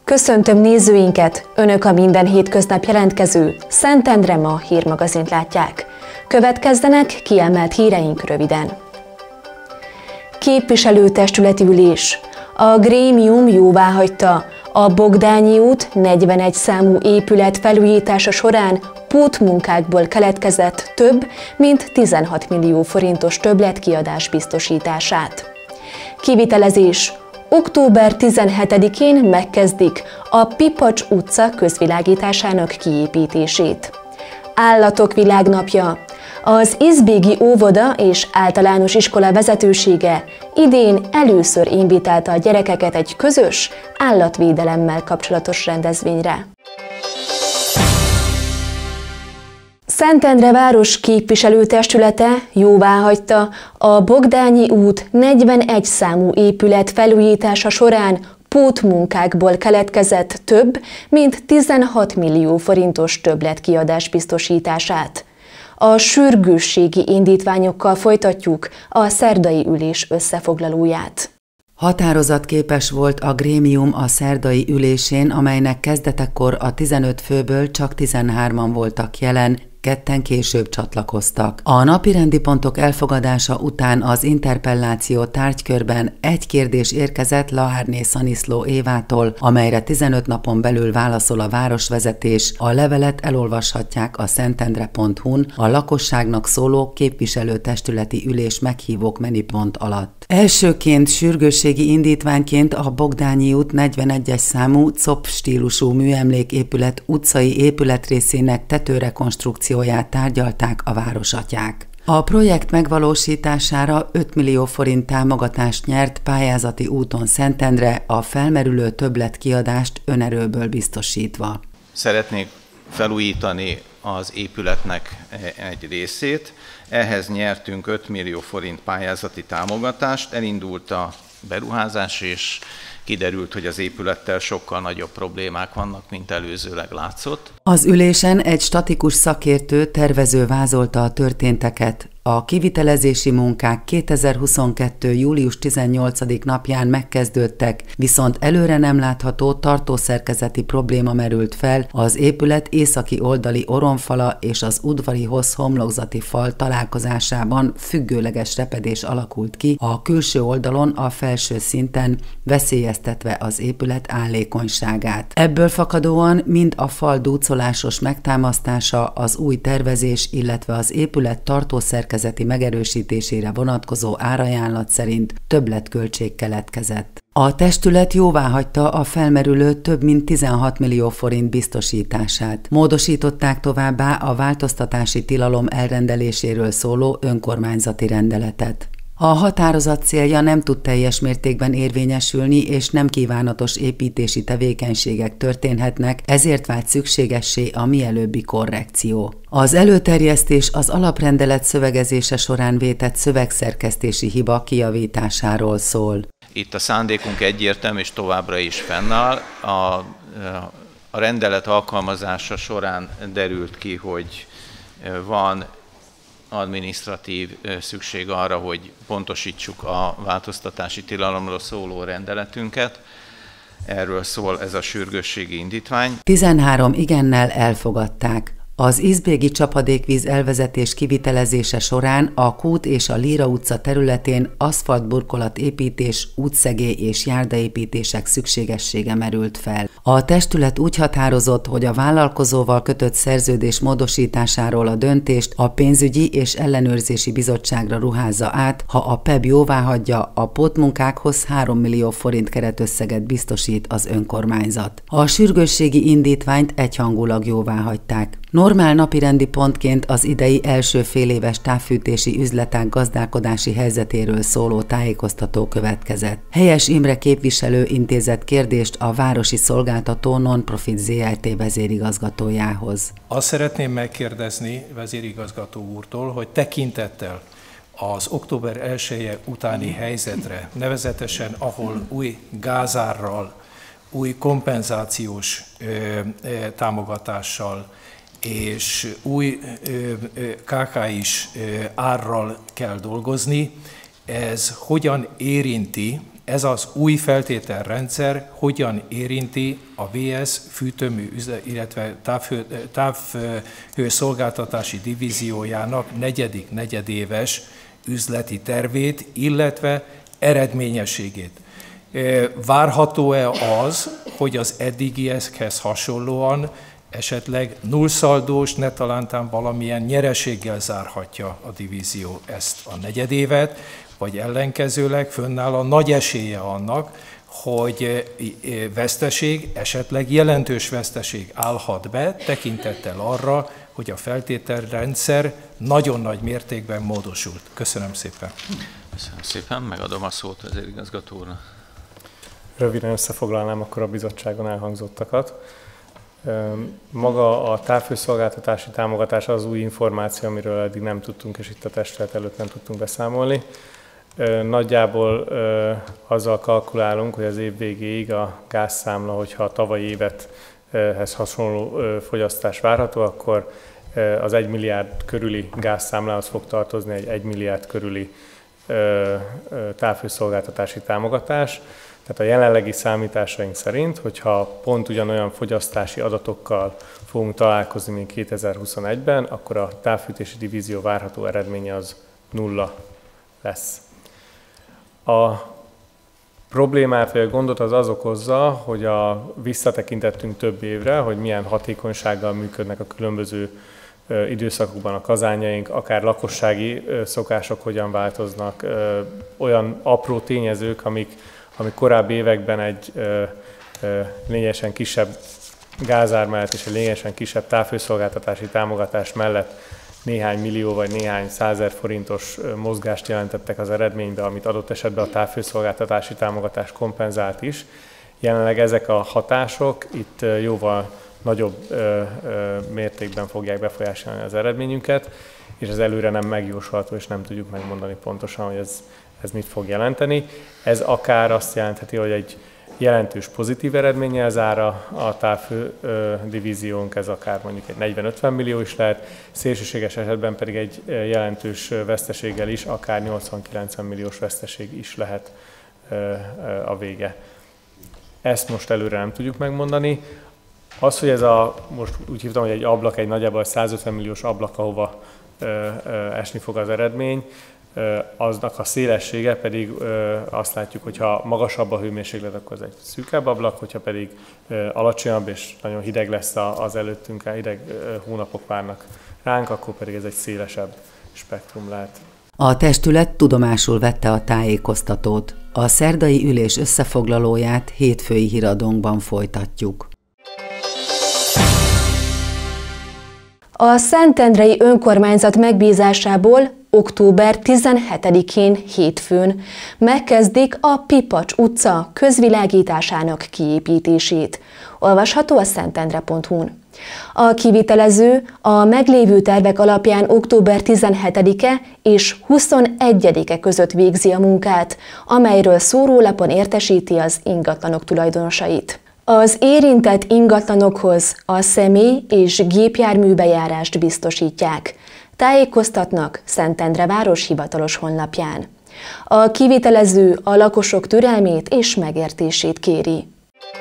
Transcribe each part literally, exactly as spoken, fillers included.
Köszöntöm nézőinket! Önök a minden hétköznap jelentkező Szentendre Ma hírmagazint látják. Következzenek kiemelt híreink röviden. Képviselőtestületi ülés. A grémium jóváhagyta a Bogdányi út negyvenegy számú épület felújítása során pótmunkákból keletkezett több mint tizenhat millió forintos többletkiadás biztosítását. Kivitelezés. október tizenhetedikén megkezdik a Pipacs utca közvilágításának kiépítését. Állatok világnapja. Az Izbégi óvoda és általános iskola vezetősége idén először invitálta a gyerekeket egy közös állatvédelemmel kapcsolatos rendezvényre. Szentendre város képviselőtestülete jóváhagyta a Bogdányi út negyvenegy számú épület felújítása során pótmunkákból keletkezett több mint tizenhat millió forintos többletkiadás biztosítását. A sürgősségi indítványokkal folytatjuk a szerdai ülés összefoglalóját. Határozatképes volt a grémium a szerdai ülésén, amelynek kezdetekor a tizenöt főből csak tizenhárman voltak jelen, ketten később csatlakoztak. A napirendi pontok elfogadása után az interpelláció tárgykörben egy kérdés érkezett Laárné Szaniszló Évától, amelyre tizenöt napon belül válaszol a városvezetés. A levelet elolvashatják a szentendre pont hu-n a lakosságnak szóló képviselőtestületi ülés meghívók menüpont alatt. Elsőként sürgősségi indítványként a Bogdányi út negyvenegyes számú cop stílusú műemléképület utcai épületrészének tetőrekonstrukcióját tárgyalták a városatyák. A projekt megvalósítására öt millió forint támogatást nyert pályázati úton Szentendre, a felmerülő többletkiadást önerőből biztosítva. Szeretnék felújítani az épületnek egy részét, ehhez nyertünk öt millió forint pályázati támogatást, elindult a beruházás, és kiderült, hogy az épülettel sokkal nagyobb problémák vannak, mint előzőleg látszott. Az ülésen egy statikus szakértő tervező vázolta a történteket. A kivitelezési munkák kétezer-huszonkettő. július tizennyolcadika napján megkezdődtek, viszont előre nem látható tartószerkezeti probléma merült fel az épület északi oldali oromfala és az udvarihoz homlokzati fal találkozásában függőleges repedés alakult ki a külső oldalon a felső szinten, veszélyeztetve az épület állékonyságát. Ebből fakadóan mind a fal dúcolásos megtámasztása, az új tervezés, illetve az épület tartószerkezeti megerősítésére vonatkozó árajánlat szerint többletköltség keletkezett. A testület jóváhagyta a felmerülő több mint tizenhat millió forint biztosítását. Módosították továbbá a változtatási tilalom elrendeléséről szóló önkormányzati rendeletet. A határozat célja nem tud teljes mértékben érvényesülni, és nem kívánatos építési tevékenységek történhetnek, ezért vált szükségessé a mielőbbi korrekció. Az előterjesztés az alaprendelet szövegezése során vétett szövegszerkesztési hiba kijavításáról szól. Itt a szándékunk egyértelmű, és továbbra is fennáll. A, a rendelet alkalmazása során derült ki, hogy van adminisztratív szükség arra, hogy pontosítsuk a változtatási tilalomról szóló rendeletünket. Erről szól ez a sürgősségi indítvány. tizenhárom igennel elfogadták. Az izbégi csapadékvíz elvezetés kivitelezése során a Kút és a Líra utca területén aszfaltburkolat építés, útszegély és járdaépítések szükségessége merült fel. A testület úgy határozott, hogy a vállalkozóval kötött szerződés módosításáról a döntést a pénzügyi és ellenőrzési bizottságra ruházza át, ha a pé e bé jóváhagyja, a pótmunkákhoz három millió forint keretösszeget biztosít az önkormányzat. A sürgősségi indítványt egyhangulag jóváhagyták. Normál napirendi pontként az idei első féléves távfűtési üzletág gazdálkodási helyzetéről szóló tájékoztató következett. Helyes Imre képviselő intézett kérdést a Városi Szolgáltató Non-Profit zé er té vezérigazgatójához. Azt szeretném megkérdezni vezérigazgató úrtól, hogy tekintettel az október elseje utáni helyzetre, nevezetesen ahol új gázárral, új kompenzációs ö, ö, támogatással és új ká ká is árral kell dolgozni, ez hogyan érinti ez az új feltételrendszer hogyan érinti a vé es fűtőmű, illetve távhő, távhőszolgáltatási divíziójának negyedik negyedéves üzleti tervét, illetve eredményességét. Várható-e az, hogy az eddigiekhez hasonlóan esetleg nullszaldós, ne talántán valamilyen nyereséggel zárhatja a divízió ezt a negyedévet, vagy ellenkezőleg fönnáll a nagy esélye annak, hogy veszteség, esetleg jelentős veszteség állhat be, tekintettel arra, hogy a feltételrendszer nagyon nagy mértékben módosult. Köszönöm szépen. Köszönöm szépen, megadom a szót az igazgató úrnak. Röviden összefoglalnám akkor a bizottságon elhangzottakat. Maga a távhőszolgáltatási támogatás az új információ, amiről eddig nem tudtunk, és itt a testület előtt nem tudtunk beszámolni. Nagyjából azzal kalkulálunk, hogy az év végéig a gázszámla, hogyha a tavalyi évethez hasonló fogyasztás várható, akkor az egy milliárd körüli gázszámlához fog tartozni egy egy milliárd körüli távhőszolgáltatási támogatás. Tehát a jelenlegi számításaink szerint, hogyha pont ugyanolyan fogyasztási adatokkal fogunk találkozni, mint kétezer-huszonegyben, akkor a távfűtési divízió várható eredménye az nulla lesz. A problémát vagy a gondot az az okozza, hogy a, visszatekintettünk több évre, hogy milyen hatékonysággal működnek a különböző időszakokban a kazányaink, akár lakossági szokások hogyan változnak, olyan apró tényezők, amik, amik korábbi években egy lényegesen kisebb gázár mellett és egy lényegesen kisebb távhőszolgáltatási támogatás mellett néhány millió vagy néhány százezer forintos mozgást jelentettek az eredménybe, amit adott esetben a távhőszolgáltatási támogatás kompenzált is. Jelenleg ezek a hatások itt jóval nagyobb ö, ö, mértékben fogják befolyásolni az eredményünket, és ez előre nem megjósolható, és nem tudjuk megmondani pontosan, hogy ez, ez mit fog jelenteni. Ez akár azt jelentheti, hogy egy jelentős pozitív eredménnyel zár a, a távhő ö, divíziónk, ez akár mondjuk egy negyven-ötven millió is lehet, szélsőséges esetben pedig egy jelentős veszteséggel is, akár nyolcvan-kilencven milliós veszteség is lehet ö, ö, a vége. Ezt most előre nem tudjuk megmondani. Az, hogy ez a, most úgy hívtam, hogy egy ablak, egy nagyjából százötven milliós ablak, ahova ö, ö, esni fog az eredmény, ö, aznak a szélessége pedig ö, azt látjuk, hogy ha magasabb a hőmérséklet, akkor ez egy szűkebb ablak, hogyha pedig ö, alacsonyabb és nagyon hideg lesz az előttünk, hideg ö, hónapok várnak ránk, akkor pedig ez egy szélesebb spektrum lehet. A testület tudomásul vette a tájékoztatót. A szerdai ülés összefoglalóját hétfői híradónkban folytatjuk. A Szentendrei önkormányzat megbízásából október tizenhetedikén hétfőn megkezdik a Pipacs utca közvilágításának kiépítését. Olvasható a szentendre pont hu-n. A kivitelező a meglévő tervek alapján október tizenhetedike és huszonegyedike között végzi a munkát, amelyről szórólapon értesíti az ingatlanok tulajdonosait. Az érintett ingatlanokhoz a személy- és gépjárműbejárást biztosítják. Tájékoztatnak Szentendre város hivatalos honlapján. A kivitelező a lakosok türelmét és megértését kéri.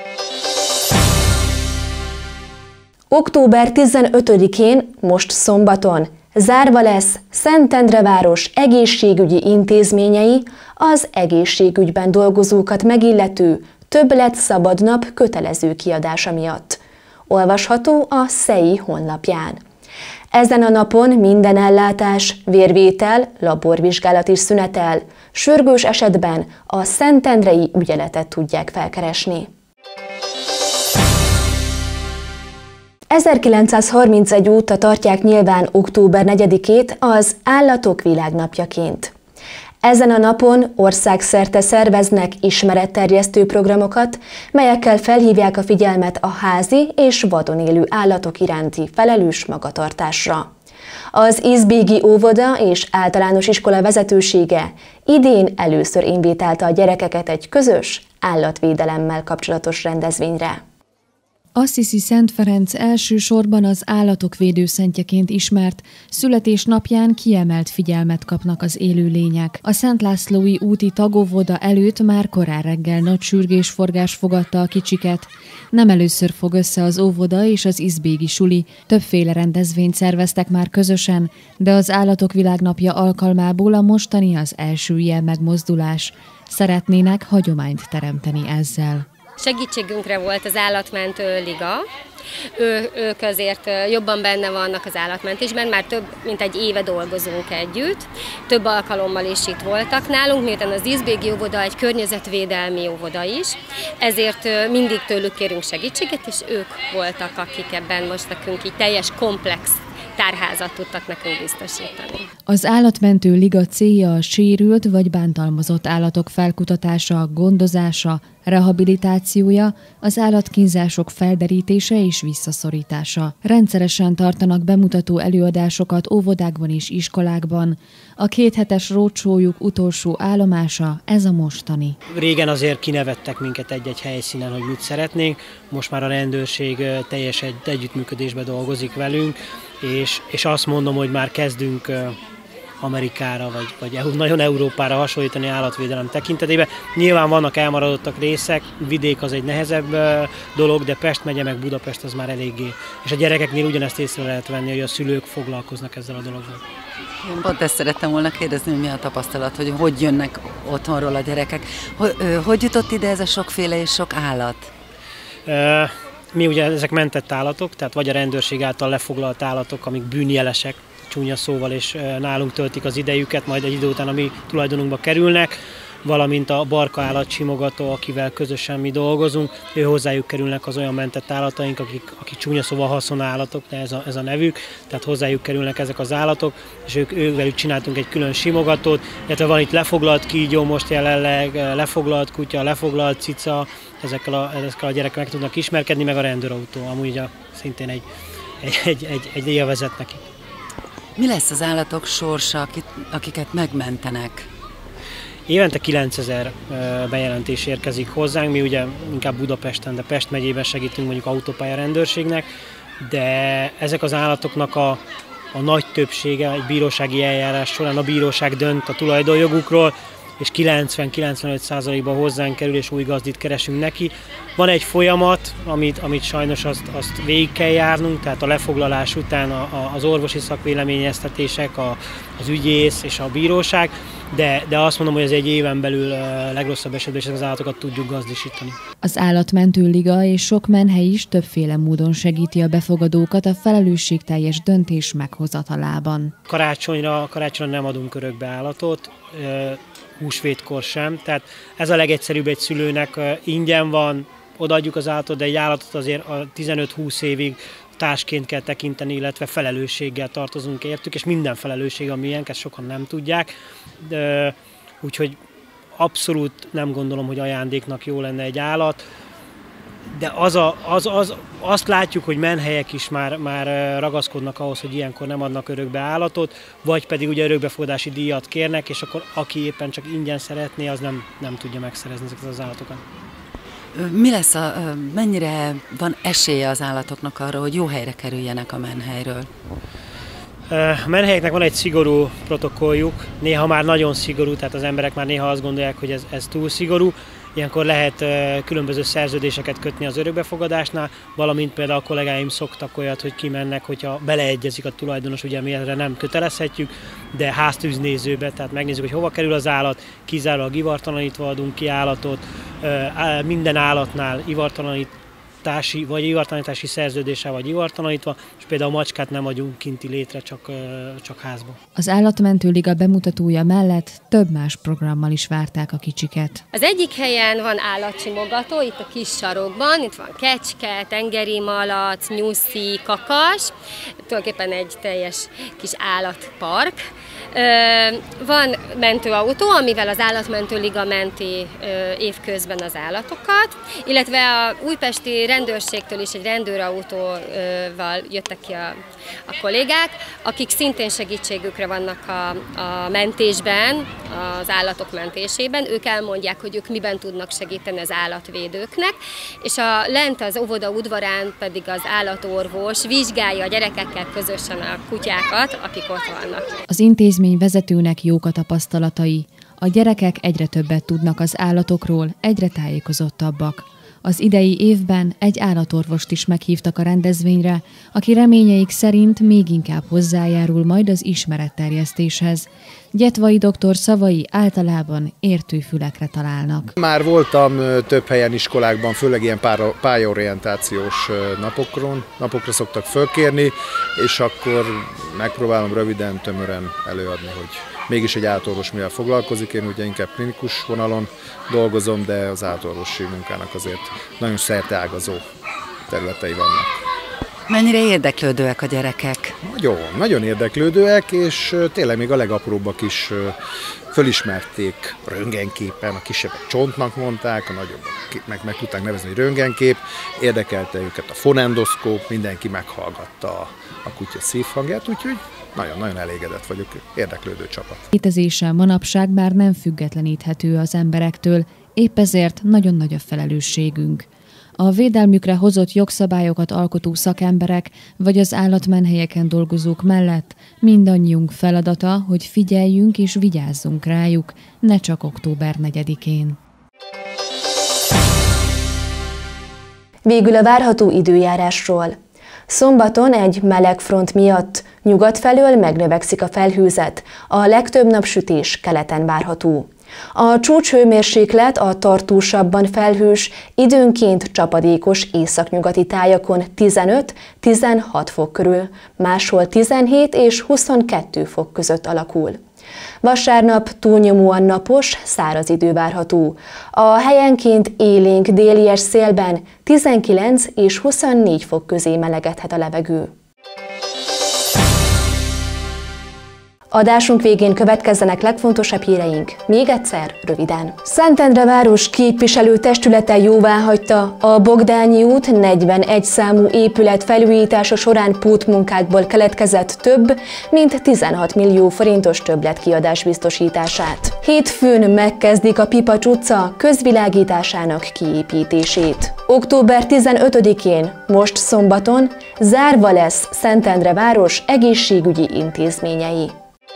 október tizenötödikén, most szombaton, zárva lesz Szentendre város egészségügyi intézményei az egészségügyben dolgozókat megillető többlet szabadnap kötelező kiadása miatt. Olvasható a szei honlapján. Ezen a napon minden ellátás, vérvétel, laborvizsgálat is szünetel, sürgős esetben a szentendrei ügyeletet tudják felkeresni. ezerkilencszázharmincegy óta tartják nyilván október negyedikét az Állatok Világnapjaként. Ezen a napon országszerte szerveznek ismeretterjesztő programokat, melyekkel felhívják a figyelmet a házi és vadon élő állatok iránti felelős magatartásra. Az Izbégi óvoda és általános iskola vezetősége idén először invitálta a gyerekeket egy közös állatvédelemmel kapcsolatos rendezvényre. Assisi Szent Ferenc elsősorban az állatok védőszentjeként ismert, születésnapján kiemelt figyelmet kapnak az élőlények. A Szent Lászlói úti tagóvoda előtt már korán reggel nagy sürgésforgás fogadta a kicsiket. Nem először fog össze az óvoda és az izbégi suli. Többféle rendezvényt szerveztek már közösen, de az Állatok Világnapja alkalmából a mostani az első ilyen megmozdulás. Szeretnének hagyományt teremteni ezzel. Segítségünkre volt az Állatmentő Liga. Ő, ők azért jobban benne vannak az állatmentésben, már több mint egy éve dolgozunk együtt. Több alkalommal is itt voltak nálunk, miután az izbégi óvoda egy környezetvédelmi óvoda is, ezért mindig tőlük kérünk segítséget, és ők voltak, akik ebben most nekünk így teljes komplex tárházat tudtak nekünk biztosítani. Az Állatmentő Liga célja a sérült vagy bántalmazott állatok felkutatása, gondozása, rehabilitációja, az állatkínzások felderítése és visszaszorítása. Rendszeresen tartanak bemutató előadásokat óvodákban és iskolákban. A kéthetes roadshow-juk utolsó állomása ez a mostani. Régen azért kinevettek minket egy-egy helyszínen, hogy mit szeretnénk, most már a rendőrség teljes egy együttműködésben dolgozik velünk, és, és azt mondom, hogy már kezdünk Amerikára, vagy, vagy nagyon Európára hasonlítani állatvédelem tekintetében. Nyilván vannak elmaradottak részek, vidék az egy nehezebb dolog, de Pest megye meg Budapest az már eléggé. És a gyerekeknél ugyanezt észre lehet venni, hogy a szülők foglalkoznak ezzel a dologgal. Én pont ezt szerettem volna kérdezni, hogy mi a tapasztalat, hogy hogy jönnek otthonról a gyerekek. Hogy, hogy jutott ide ez a sokféle és sok állat? Mi ugye ezek mentett állatok, tehát vagy a rendőrség által lefoglalt állatok, amik bűnjelesek, csúnya szóval, és nálunk töltik az idejüket, majd egy idő után a mi tulajdonunkba kerülnek, valamint a barka állatsimogató, akivel közösen mi dolgozunk, ő hozzájuk kerülnek az olyan mentett állataink, akik, akik csúnya szóval haszonállatok, de ez a, ez a nevük, tehát hozzájuk kerülnek ezek az állatok, és ők, ővelük csináltunk egy külön simogatót, illetve van itt lefoglalt kígyó most jelenleg, lefoglalt kutya, lefoglalt cica, ezekkel a, ezekkel a gyerekek meg tudnak ismerkedni, meg a rendőrautó, amúgy a, szintén egy, egy, egy, egy, egy élvezet nekik. Mi lesz az állatok sorsa, akiket megmentenek? Évente kilencezer bejelentés érkezik hozzánk, mi ugye inkább Budapesten, de Pest megyében segítünk mondjuk autópálya rendőrségnek, de ezek az állatoknak a, a nagy többsége egy bírósági eljárás során a bíróság dönt a tulajdonjogukról, és kilencven-kilencvenöt százalékban hozzánk kerül, és új gazdit keresünk neki. Van egy folyamat, amit, amit sajnos azt, azt végig kell járnunk, tehát a lefoglalás után a, a, az orvosi szakvéleményeztetések, a, az ügyész és a bíróság, de, de azt mondom, hogy ez egy éven belül a legrosszabb esetben is az állatokat tudjuk gazdisítani. Az Állatmentő Liga és sok menhely is többféle módon segíti a befogadókat a felelősségteljes döntés meghozatalában. Karácsonyra, karácsonyra nem adunk örökbe állatot, húsvétkor sem, tehát ez a legegyszerűbb egy szülőnek, ingyen van, odaadjuk az állatot, de egy állatot azért a tizenöt-húsz évig társként kell tekinteni, illetve felelősséggel tartozunk értük, és minden felelősség, ami ilyenk, ezt sokan nem tudják. De, úgyhogy abszolút nem gondolom, hogy ajándéknak jó lenne egy állat, de az a, az, az, azt látjuk, hogy menhelyek is már, már ragaszkodnak ahhoz, hogy ilyenkor nem adnak örökbe állatot, vagy pedig ugye örökbefogadási díjat kérnek, és akkor aki éppen csak ingyen szeretné, az nem, nem tudja megszerezni ezeket az állatokat. Mi lesz a, mennyire van esélye az állatoknak arra, hogy jó helyre kerüljenek a menhelyről? A menhelyeknek van egy szigorú protokolljuk, néha már nagyon szigorú, tehát az emberek már néha azt gondolják, hogy ez, ez túl szigorú. Ilyenkor lehet különböző szerződéseket kötni az örökbefogadásnál, valamint például a kollégáim szoktak olyat, hogy kimennek, hogyha beleegyezik a tulajdonos, ugye mi erre nem kötelezhetjük, de háztűznézőbe, tehát megnézzük, hogy hova kerül az állat, kizárólag ivartalanítva adunk ki állatot, minden állatnál ivartalanítási vagy ivartalanítási szerződéssel vagy ivartalanítva, és például a macskát nem adjunk kinti létre, csak, csak házba. Az Állatmentő Liga bemutatója mellett több más programmal is várták a kicsiket. Az egyik helyen van állatsimogató, itt a kis sarokban, itt van kecske, tengeri malac, nyuszi, kakas, tulajdonképpen egy teljes kis állatpark. Van mentőautó, amivel az Állatmentő Liga menti évközben az állatokat, illetve a újpesti rendőrségtől is egy rendőrautóval jöttek ki a, a kollégák, akik szintén segítségükre vannak a, a mentésben, az állatok mentésében. Ők elmondják, hogy ők miben tudnak segíteni az állatvédőknek, és a lent az óvoda udvarán pedig az állatorvos vizsgálja a gyerekekkel közösen a kutyákat, akik ott vannak. Az intézmény vezetőnek jók a tapasztalatai. A gyerekek egyre többet tudnak az állatokról, egyre tájékozottabbak. Az idei évben egy állatorvost is meghívtak a rendezvényre, aki reményeik szerint még inkább hozzájárul majd az ismeretterjesztéshez. Gyetvai doktor szavai általában értő fülekre találnak. Már voltam több helyen iskolákban, főleg ilyen pályaorientációs napokron, napokra szoktak fölkérni, és akkor megpróbálom röviden, tömören előadni, hogy mégis egy állatorvos mivel foglalkozik. Én ugye inkább klinikus vonalon dolgozom, de az állatorvosi munkának azért nagyon szerteágazó területei vannak. Mennyire érdeklődőek a gyerekek? Nagyon, nagyon érdeklődőek, és tényleg még a legapróbbak is fölismerték röntgenképen, a kisebbek csontnak mondták, a nagyobbak meg, meg tudták nevezni, hogy röntgenkép, érdekelte őket a fonendoszkóp, mindenki meghallgatta a, a kutya szívhangját, úgyhogy nagyon-nagyon elégedett vagyok, érdeklődő csapat. Létezése manapság már nem függetleníthető az emberektől, épp ezért nagyon nagy a felelősségünk. A védelmükre hozott jogszabályokat alkotó szakemberek vagy az állatmenhelyeken dolgozók mellett mindannyiunk feladata, hogy figyeljünk és vigyázzunk rájuk, ne csak október negyedikén. Végül a várható időjárásról. Szombaton egy meleg front miatt nyugat felől megnövekszik a felhőzet, a legtöbb napsütés keleten várható. A csúcshőmérséklet a tartósabban felhős, időnként csapadékos északnyugati tájakon tizenöt-tizenhat fok körül, máshol tizenhét és huszonkettő fok között alakul. Vasárnap túlnyomóan napos, száraz idő várható. A helyenként élénk délies szélben tizenkilenc és huszonnégy fok közé melegedhet a levegő. Adásunk végén következzenek legfontosabb híreink. Még egyszer, röviden. Szentendre város képviselő testülete jóváhagyta a Bogdányi út negyvenegy számú épület felújítása során pótmunkákból keletkezett több, mint tizenhat millió forintos többletkiadás biztosítását. Hétfőn megkezdik a Pipacs utca közvilágításának kiépítését. október tizenötödikén, most szombaton zárva lesz Szentendre város egészségügyi intézményei.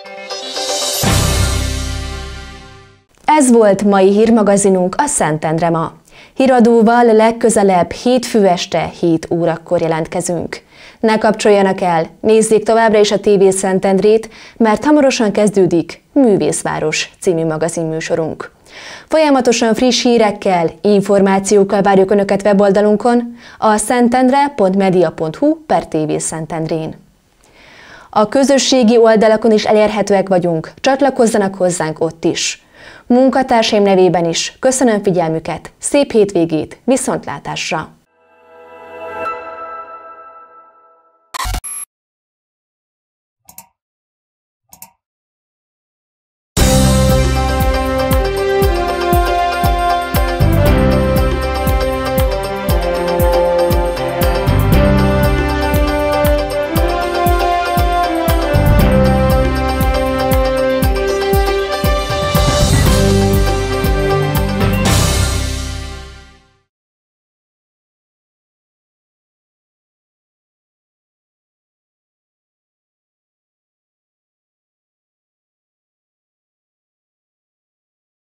Ez volt mai hírmagazinunk, a Szentendre ma. Híradóval legközelebb hétfő este hét órakor jelentkezünk. Ne kapcsoljanak el, nézzék továbbra is a té vé Szentendrét, mert hamarosan kezdődik Művészváros című magazinműsorunk. Folyamatosan friss hírekkel, információkkal várjuk Önöket weboldalunkon, a szentendre pont media pont hu per té vé Szentendrén. A közösségi oldalakon is elérhetőek vagyunk, csatlakozzanak hozzánk ott is. Munkatársaim nevében is köszönöm figyelmüket, szép hétvégét, viszontlátásra!